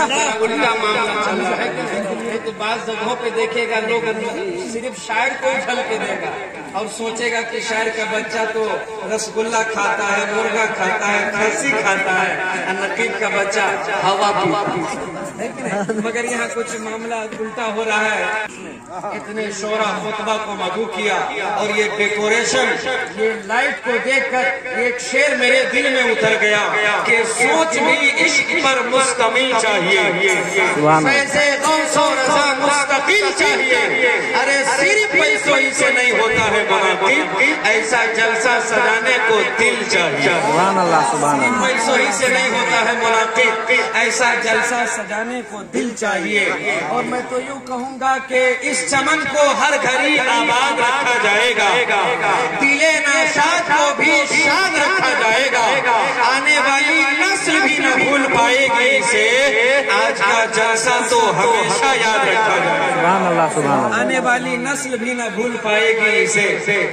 الٹا معاملہ چل رہا ہے کہ نہیں؟ تو بعض جگہوں پہ دیکھے گا لوگ صرف شاعر کو اچھل کے دے گا اور سوچے گا کہ شاعر کا بچہ تو رسگلہ کھاتا ہے، مرغا کھاتا ہے، کھانسی کھاتا ہے، نقیب کا بچہ ہوا پیتا ہے، مگر یہاں کچھ معاملہ الٹا ہو رہا ہے۔ اتنے شعرا خطبہ کو مدعو کیا اور یہ ڈیکوریشن، یہ لائٹ کو دیکھ کر ایک شعر میرے دل میں اتر گیا کہ سوچ بھی عشق پر مستقل چاہیے، فیض غوث و رضا مستقل چاہیے، ارے صرف پیسوں ہی سے نہیں ہوتا ہے مناقب، ایسا جلسہ سجانے کو دل چاہیے۔ سبحان اللہ، سبحان اللہ۔ پیسوں ہی سے نہیں ہوتا ہے مناقب، ایسا جلسہ سجانے کو دل چاہیے۔ اور میں تو یوں کہوں گا کہ اس چمن کو ہر گھڑی آباد رکھا جائے گا، دل ناشاد کو بھی شاد رکھا جائے گا، آنے والی نسل بھی نہ بھول پائے گی اسے، آج کا جلسہ تو ہمیشہ یاد رکھا جائے گا۔ سبحان اللہ، سبحان اللہ۔ آنے والی نسل بھی نہ بھول پائے گی اسے،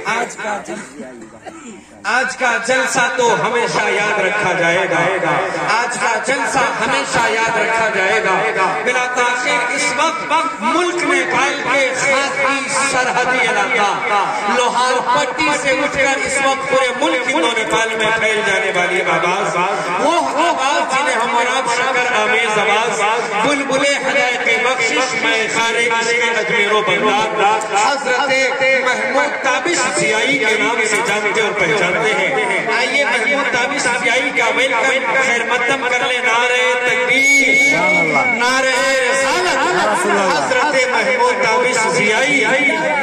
آج کا جلسہ تو ہمیشہ یاد رکھا جائے گا، آج کا جلسہ ہمیشہ یاد رکھا جائے گا۔ بلا تاخیر اس وقت ملک نیپال کے خاکی سرحدی علاقہ لوہار پٹی سے اٹھ کر اس وقت پورے ملک ہندو نیپال میں پھیل جانے والی آواز، وہ آواز جنہیں ہم مراد شکر آمیز آواز، بلبلے حقائق بخشش میں خارے عشق اجمیر و بغداد، حضرت محمود تابش سیائی کے نام سے جانتے اور پہچانتے ہیں۔ آئیے محمود تابش سیائی کا ویلکم خیر مقدم کر لیں، نعرہ تکبیر، نعرہ رسالت، حضرت محمود تابش سیائی۔